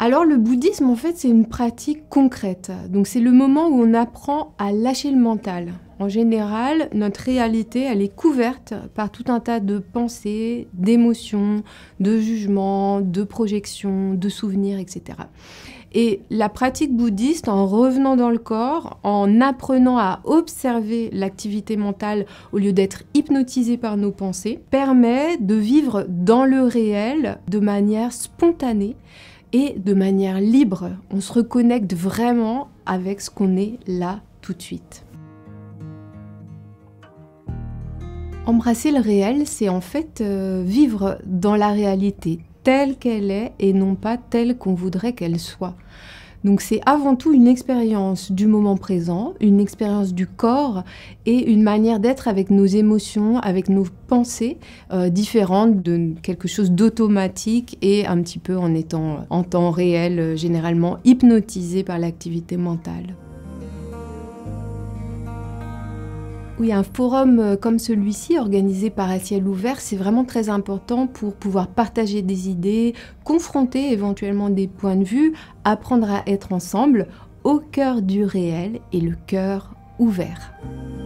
Alors le bouddhisme, en fait, c'est une pratique concrète. Donc c'est le moment où on apprend à lâcher le mental. En général, notre réalité, elle est couverte par tout un tas de pensées, d'émotions, de jugements, de projections, de souvenirs, etc. Et la pratique bouddhiste, en revenant dans le corps, en apprenant à observer l'activité mentale au lieu d'être hypnotisé par nos pensées, permet de vivre dans le réel de manière spontanée et de manière libre. On se reconnecte vraiment avec ce qu'on est là tout de suite. Embrasser le réel, c'est en fait vivre dans la réalité telle qu'elle est et non pas telle qu'on voudrait qu'elle soit. Donc c'est avant tout une expérience du moment présent, une expérience du corps et une manière d'être avec nos émotions, avec nos pensées différentes de quelque chose d'automatique et un petit peu en étant en temps réel, généralement hypnotisé par l'activité mentale. Oui, un forum comme celui-ci, organisé par À Ciel Ouvert, c'est vraiment très important pour pouvoir partager des idées, confronter éventuellement des points de vue, apprendre à être ensemble au cœur du réel et le cœur ouvert.